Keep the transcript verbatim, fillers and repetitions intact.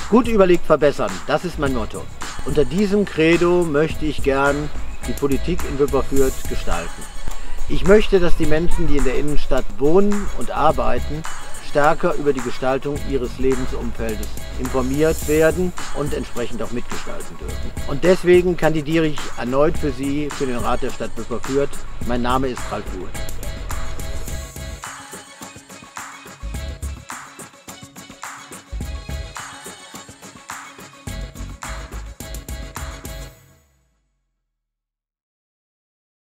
Gut überlegt verbessern, das ist mein Motto. Unter diesem Credo möchte ich gern die Politik in Wipperfürth gestalten. Ich möchte, dass die Menschen, die in der Innenstadt wohnen und arbeiten, stärker über die Gestaltung ihres Lebensumfeldes informiert werden und entsprechend auch mitgestalten dürfen. Und deswegen kandidiere ich erneut für Sie für den Rat der Stadt Wipperfürth. Mein Name ist Ralf Uhl.